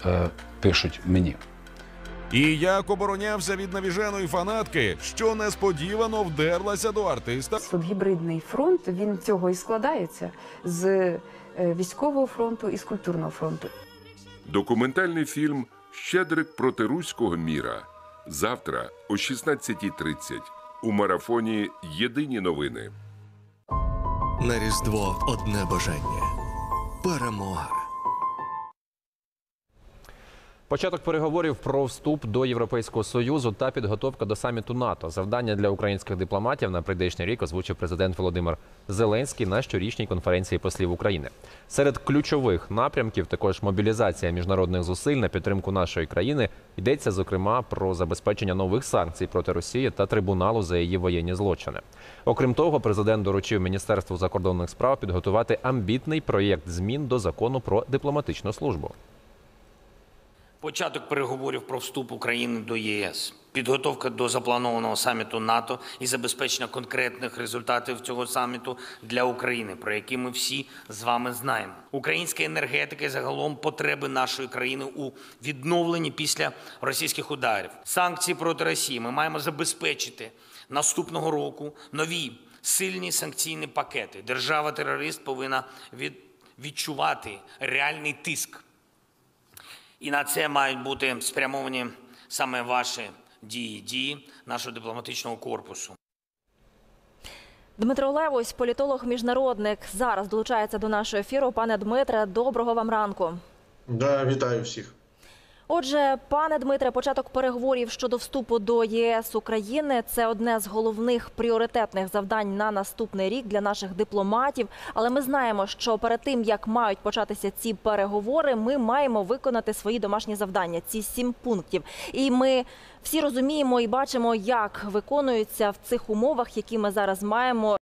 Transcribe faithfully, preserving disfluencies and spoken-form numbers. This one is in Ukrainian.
е, пишуть мені. І як оборонявся від навіженої фанатки, що несподівано вдерлася до артиста. Гібридний фронт, він цього і складається з е, військового фронту і з культурного фронту. Документальний фільм «Щедрик проти руського міра» завтра о шістнадцятій тридцять у марафоні «Єдині новини». На Різдво одне бажання – перемога. Початок переговорів про вступ до Європейського Союзу та підготовка до саміту НАТО. Завдання для українських дипломатів на прийдешній рік озвучив президент Володимир Зеленський на щорічній конференції послів України. Серед ключових напрямків також мобілізація міжнародних зусиль на підтримку нашої країни. Йдеться, зокрема, про забезпечення нових санкцій проти Росії та трибуналу за її воєнні злочини. Окрім того, президент доручив Міністерству закордонних справ підготувати амбітний проєкт змін до Закону про дипломатичну службу. Початок переговорів про вступ України до ЄС, підготовка до запланованого саміту НАТО і забезпечення конкретних результатів цього саміту для України, про які ми всі з вами знаємо. Українська енергетика і загалом потреби нашої країни у відновленні після російських ударів. Санкції проти Росії ми маємо забезпечити наступного року нові сильні санкційні пакети. Держава-терорист повинна від... відчувати реальний тиск. І на це мають бути спрямовані саме ваші дії, дії нашого дипломатичного корпусу. Дмитро Левось, політолог-міжнародник, зараз долучається до нашого ефіру. Пане Дмитре, доброго вам ранку. Да, вітаю всіх. Отже, пане Дмитре, початок переговорів щодо вступу до ЄС України – це одне з головних пріоритетних завдань на наступний рік для наших дипломатів. Але ми знаємо, що перед тим, як мають початися ці переговори, ми маємо виконати свої домашні завдання, ці сім пунктів. І ми всі розуміємо і бачимо, як виконуються в цих умовах, які ми зараз маємо.